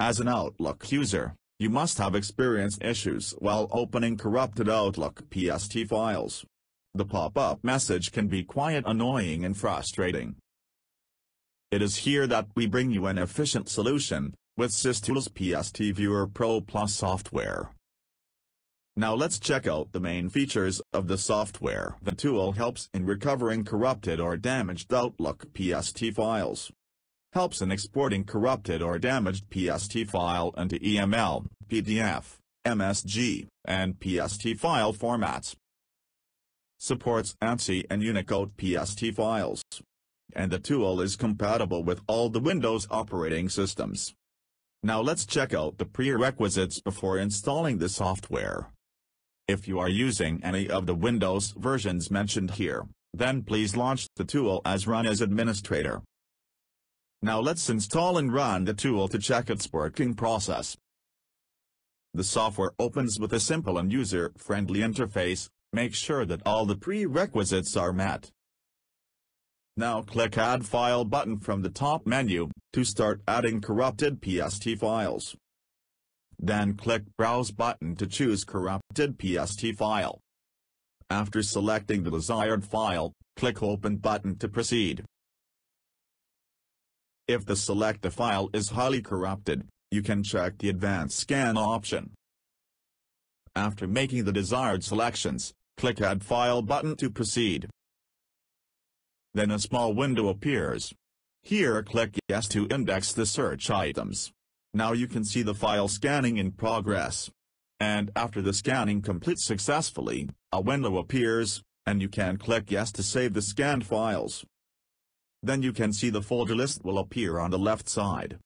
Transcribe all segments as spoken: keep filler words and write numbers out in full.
As an Outlook user, you must have experienced issues while opening corrupted Outlook P S T files. The pop-up message can be quite annoying and frustrating. It is here that we bring you an efficient solution, with SysTools P S T Viewer Pro Plus software. Now let's check out the main features of the software. The tool helps in recovering corrupted or damaged Outlook P S T files. Helps in exporting corrupted or damaged P S T file into E M L, P D F, M S G, and P S T file formats. Supports ANSI and Unicode P S T files. And the tool is compatible with all the Windows operating systems. Now let's check out the prerequisites before installing the software. If you are using any of the Windows versions mentioned here, then please launch the tool as Run as Administrator. Now let's install and run the tool to check its working process. The software opens with a simple and user-friendly interface. Make sure that all the prerequisites are met. Now click Add File button from the top menu, to start adding corrupted P S T files. Then click Browse button to choose corrupted P S T file. After selecting the desired file, click Open button to proceed. If the select the file is highly corrupted, you can check the Advanced Scan option. After making the desired selections, click Add File button to proceed. Then a small window appears. Here click Yes to index the search items. Now you can see the file scanning in progress. And after the scanning completes successfully, a window appears, and you can click Yes to save the scanned files. Then you can see the folder list will appear on the left side.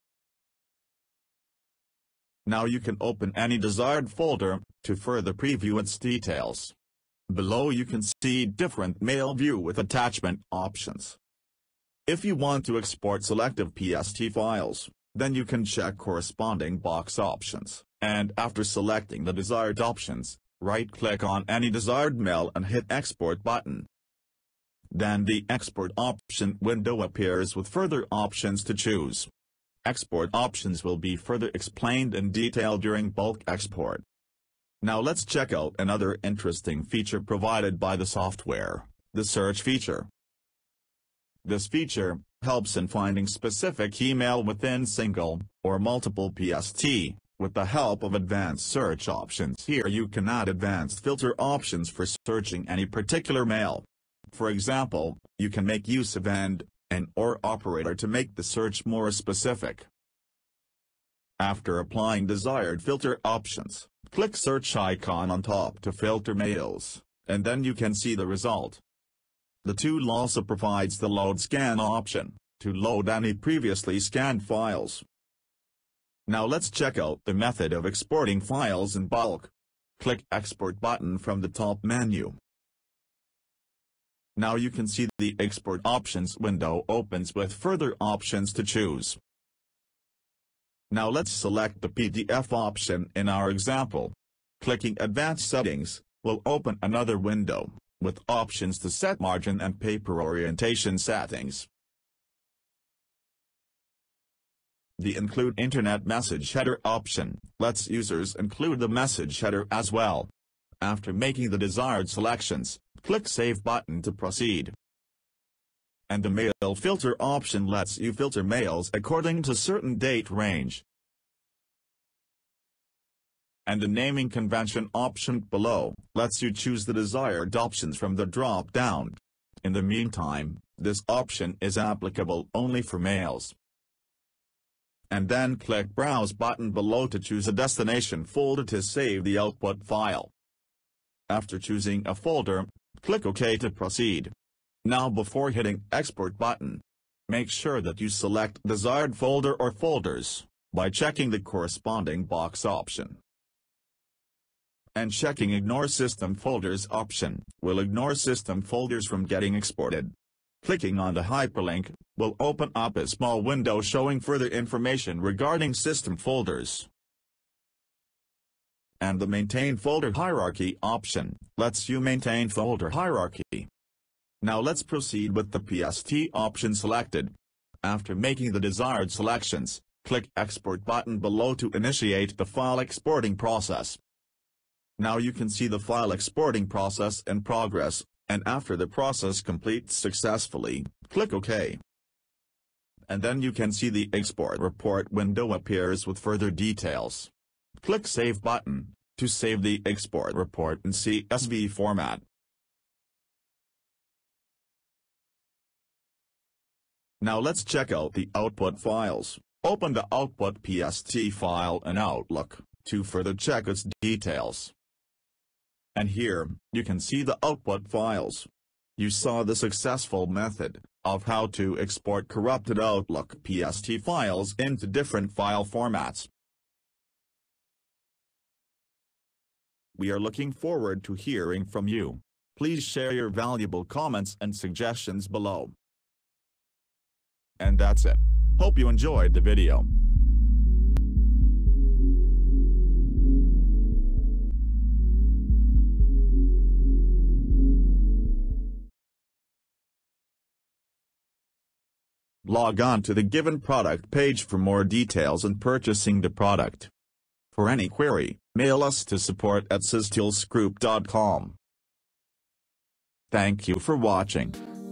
Now you can open any desired folder, to further preview its details. Below you can see different mail view with attachment options. If you want to export selective P S T files, then you can check corresponding box options, and after selecting the desired options, right-click on any desired mail and hit Export button. Then the Export option window appears with further options to choose. Export options will be further explained in detail during bulk export. Now let's check out another interesting feature provided by the software, the search feature. This feature helps in finding specific email within single or multiple P S T, with the help of advanced search options. Here you can add advanced filter options for searching any particular mail. For example, you can make use of AND, and or operator to make the search more specific. After applying desired filter options, click search icon on top to filter mails, and then you can see the result. The tool also provides the load scan option, to load any previously scanned files. Now let's check out the method of exporting files in bulk. Click Export button from the top menu. Now you can see the Export Options window opens with further options to choose. Now let's select the P D F option in our example. Clicking Advanced Settings will open another window, with options to set margin and paper orientation settings. The Include Internet Message Header option lets users include the message header as well. After making the desired selections, click Save button to proceed. And the Mail Filter option lets you filter mails according to certain date range. And the Naming Convention option below lets you choose the desired options from the drop-down. In the meantime, this option is applicable only for mails. And then click Browse button below to choose a destination folder to save the output file. After choosing a folder, click OK to proceed. Now before hitting Export button, make sure that you select desired folder or folders, by checking the corresponding box option. And checking Ignore System Folders option will ignore system folders from getting exported. Clicking on the hyperlink will open up a small window showing further information regarding system folders. And the Maintain Folder Hierarchy option lets you maintain folder hierarchy. Now let's proceed with the P S T option selected. After making the desired selections, Click Export button below to initiate the file exporting process. Now you can see the file exporting process in progress, and after the process completes successfully, click OK. And then you can see the export report window appears with further details. Click Save button to save the export report in C S V format. Now let's check out the output files. Open the output P S T file in Outlook to further check its details. And here, you can see the output files. You saw the successful method of how to export corrupted Outlook P S T files into different file formats. We are looking forward to hearing from you. Please share your valuable comments and suggestions below. And that's it. Hope you enjoyed the video. Log on to the given product page for more details and purchasing the product. For any query, mail us to support at systeelsgroup dot com. Thank you for watching.